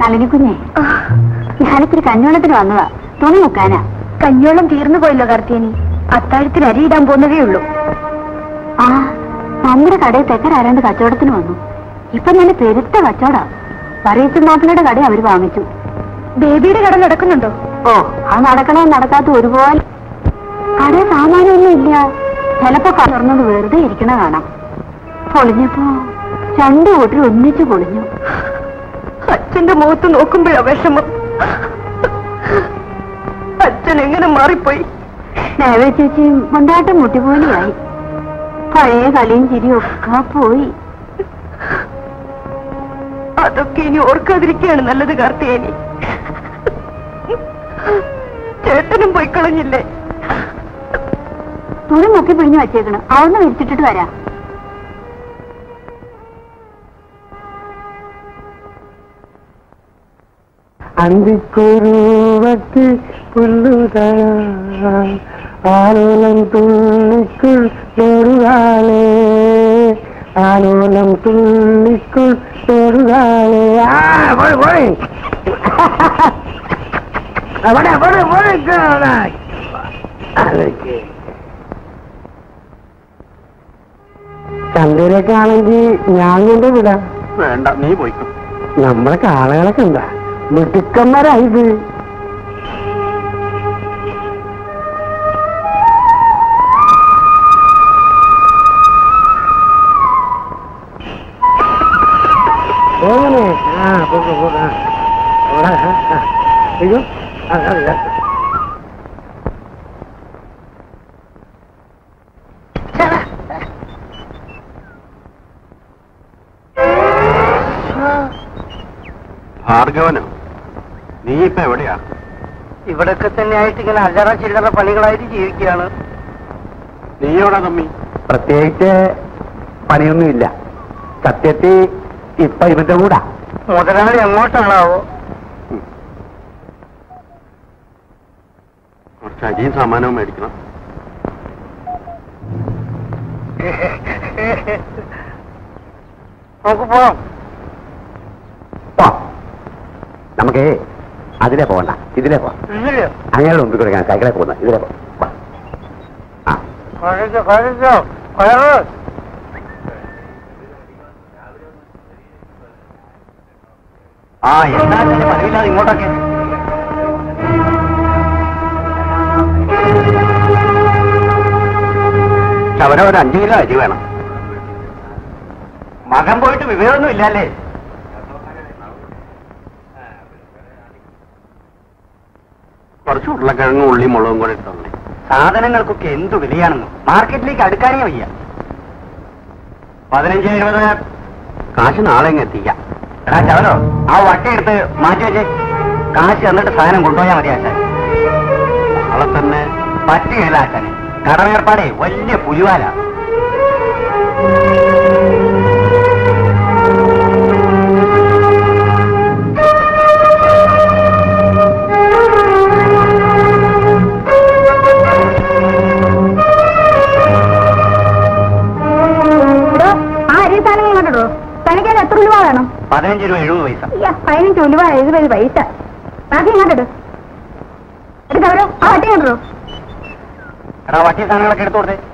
നളിനിക്കുഞ്ഞേ, ഞാനിത്തിരി കഞ്ഞോളത്തിന് വന്നതാ. തുണി മുക്കാനാ. കഞ്ഞോളം തീർന്നു പോയല്ലോ കാർത്തിയനി. അത്താഴത്തിൽ അരിയിടാൻ പോകുന്നതേ ഉള്ളൂ. ആ, നമ്മുടെ കടയിൽ തെക്കരാരാണ്ട് കച്ചവടത്തിന് വന്നു. ഇപ്പൊ നല്ല പെരുത്ത കച്ചവടാ. പറയച്ചൻ മാപ്പിളയുടെ കട അവര് വാങ്ങിച്ചു. ബേബിയുടെ കട നടക്കുന്നുണ്ടോ? ഓ, അത് നടക്കണോ നടക്കാത്ത ഒരുപോലെ. കട സാമാനൊന്നും ഇല്ല. ചിലപ്പോ തുറന്നത് വെറുതെ ഇരിക്കണ കാണാം. പൊളിഞ്ഞപ്പോ രണ്ടു കൂട്ടർ ഒന്നിച്ചു പൊളിഞ്ഞു. അച്ഛന്റെ മുഖത്ത് നോക്കുമ്പോഴാ വിഷമം. അച്ഛൻ എങ്ങനെ മാറിപ്പോയി. നേവേ ചേച്ചിയും കൊണ്ടാട്ടം മുട്ടിപോലെയായി. പഴയ കളിയും ചിരിയും ഒക്കെ പോയി. അതൊക്കെ ഇനി ഓർക്കാതിരിക്കുകയാണ് നല്ലത് കാർത്തിയേനി. ചേട്ടനും പോയി കളഞ്ഞില്ലേ? തുണി മുക്കി പിഴിഞ്ഞു വച്ചേക്കണം. അവിടുന്ന് വിരിച്ചിട്ടിട്ട് വരാം. അന്തിക്കുരുവത്ത് പുല്ലുതരാൻ ആലോലം തുള്ളിക്കുൾ തൊടുകാളേ, ആലോലം തുള്ളിക്കുൾ തൊടുകാളേ. ചന്തയിലൊക്കെ ആണെങ്കിൽ ഞാൻ കൊണ്ട് വിടാം. വേണ്ട, നീ പോയിക്കോ. നമ്മളെ കാളകളൊക്കെ എന്താ മിടുക്കന്മാരായത്. എങ്ങനെ? അയ്യോ, ഭാർഗവനോ, നീ ഇപ്പൊ എവിടെയാ? ഇവിടൊക്കെ തന്നെ ആയിട്ട് ഇങ്ങനെ അല്ലറ ചില്ലറ പണികളായിട്ട് ജീവിക്കുകയാണ്. നീ എവിടാ തമ്മി? പ്രത്യേകിച്ച് പണിയൊന്നുമില്ല. സത്യത്തിൽ ഇപ്പൊ ഇവന്റെ കൂടാ. മുതലാളി എങ്ങോട്ടാണാവോ? കുറച്ച് അരിയും സാമാനവും മേടിക്കണം. നമുക്ക് പോവാം. നമുക്ക് അതിലെ പോകണ്ട, ഇതിലെ പോവാം. അങ്ങനെ മുമ്പിൽ കൊടുക്കാൻ സൈക്കിളെ പോകുന്ന ഇതിലെ പോവാം. ആ, എന്താ പതിവില്ലാതെ ഇങ്ങോട്ടൊക്കെ? ശവരം ഒരു 5 കിലോ അരി വേണം. മകൻ പോയിട്ട് വിവരമൊന്നും ഇല്ലല്ലേ? കുറച്ച് ഉരുളക്കിഴങ്ങും ഉള്ളി മുളകും കൂടെ ഇട്ടോളേ. സാധനങ്ങൾക്കൊക്കെ എന്തു വിലയാണെന്നോ, മാർക്കറ്റിലേക്ക് അടുക്കാനേ വയ്യ. 15-20 കാശ് നാളെ ഇങ്ങ് എത്തിക്കാം. എടാ ചവരോ, ആ വട്ടയെടുത്ത് മാറ്റി വെച്ചേ. കാശ് തന്നിട്ട് സാധനം കൊണ്ടുപോയാൽ മതി ആശാൻ. നാളെ തന്നെ പറ്റുകയില്ല ആശാനെ. കടമേർപ്പാടേ വലിയ പുലിവാല. തനിക്കാൻ എത്ര രൂപ വേണം? 15 രൂപ 70 പൈസ. 15 രൂപ 70 പൈസ. ബാക്കി ഇങ്ങോട്ടിട്. എടുത്തവരോ ആ വട്ടി കൊണ്ടോ. എടാ വട്ടി സാധനങ്ങളൊക്കെ എടുത്തു കൊടുത്തേ.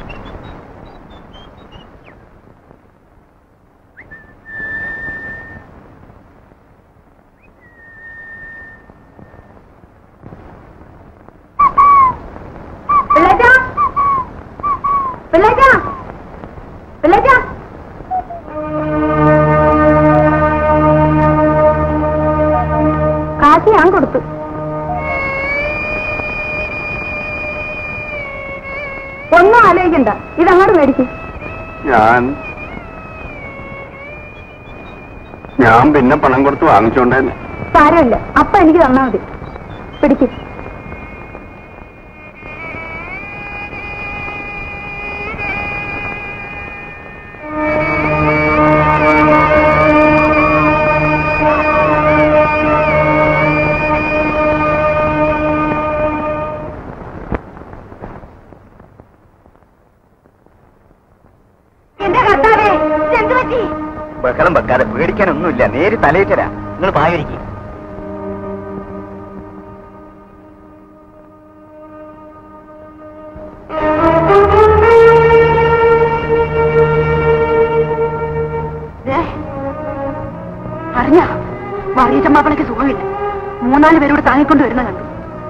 കാശ് ഞാൻ കൊടുത്തു. ഒന്നും ആലോചിക്കണ്ട, ഇതങ്ങോട്ട് മേടിക്കും. ഞാൻ പിന്നെ പണം കൊടുത്ത് വാങ്ങിച്ചോണ്ടേനെ. സാരമില്ല, അപ്പൊ എനിക്ക് തന്നാ മതി. പിടിക്കും. ബഹളം വെക്കാതെ പേടിക്കാനൊന്നുമില്ല. നേര് തലയിട്ടരാ. നിങ്ങൾ പായൊരിക്കും. അറിഞ്ഞ വറീച്ചമ്മാപ്പളയ്ക്ക് സുഖമില്ല. 3-4 പേരോട് താങ്ങിക്കൊണ്ട് വരുന്ന കണ്ടു.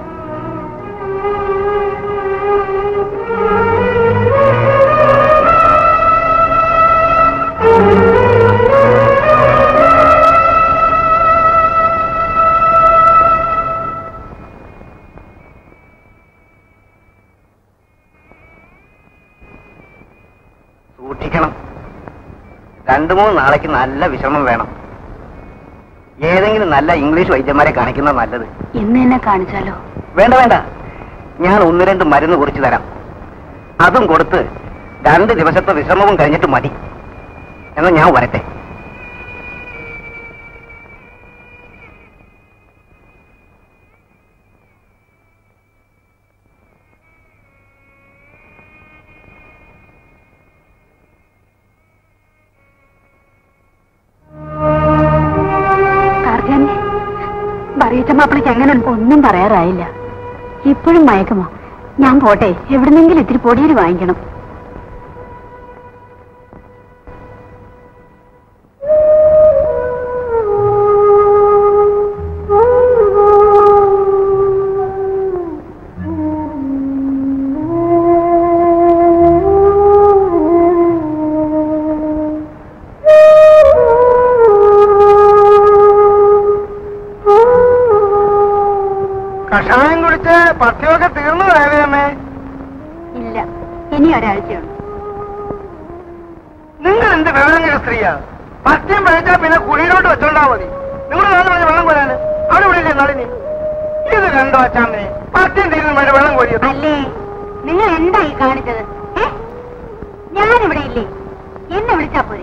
സൂക്ഷിക്കണം. 2-3 നാളേക്ക് നല്ല വിശ്രമം വേണം. ഏതെങ്കിലും നല്ല ഇംഗ്ലീഷ് വൈദ്യന്മാരെ കാണിക്കുന്നത് നല്ലത്. ഇന്ന് എന്നെ കാണിച്ചാലോ? വേണ്ട വേണ്ട, ഞാൻ 1-2 മരുന്ന് കുറിച്ച് തരാം. അതും കൊടുത്ത് 2 ദിവസത്തെ വിശ്രമവും കഴിഞ്ഞിട്ട് മതി. എന്നാൽ ഞാൻ വരട്ടെ. വറീച്ചമ്മാപ്പളയ്ക്ക് എങ്ങനെ ഒന്നും പറയാറായില്ല. ഇപ്പോഴും മയക്കുമോ? ഞാൻ പോട്ടെ, എവിടുന്നെങ്കിലും ഇത്തിരി പൊടിയിൽ വാങ്ങിക്കണം. കഷായം കുടിച്ച് പഥ്യമൊക്കെ തീർന്നു വേദമേ? ഇല്ല, ഇനി ഒരാഴ്ചയുണ്ട്. നിങ്ങൾ എന്ത് വിവരങ്ങൾ സ്ത്രീയാ? പഥ്യം പഴച്ചാ പിന്നെ കുഴിയിലോട്ട് വെച്ചോണ്ടാ മതി. നിങ്ങൾ പറഞ്ഞ വെള്ളം കോരാന് അവിടെ വിടില്ലേ നളിനി? ഇത് കണ്ടോ അച്ചാമ്മേ, പഥ്യം തീരുന്ന വേണ്ടി വെള്ളം കോരിയത്? അല്ലേ, നിങ്ങൾ എന്തായി കാണിച്ചത്? ഞാനിവിടെ ഇല്ലേ? എന്നെ വിളിച്ചാ പോരെ?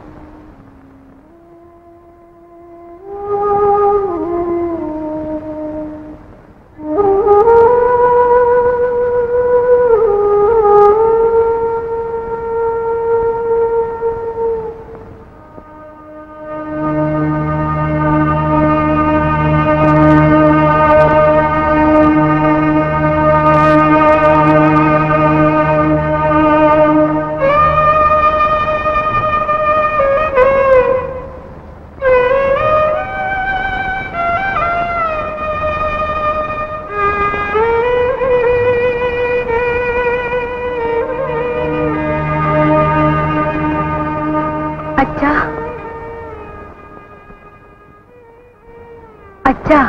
അച്ഛാ,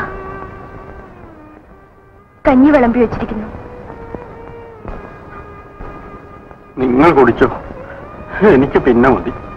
കഞ്ഞി വിളമ്പി വെച്ചിരിക്കുന്നു. നിങ്ങൾ കുടിച്ചോ, എനിക്ക് പിന്നെ മതി.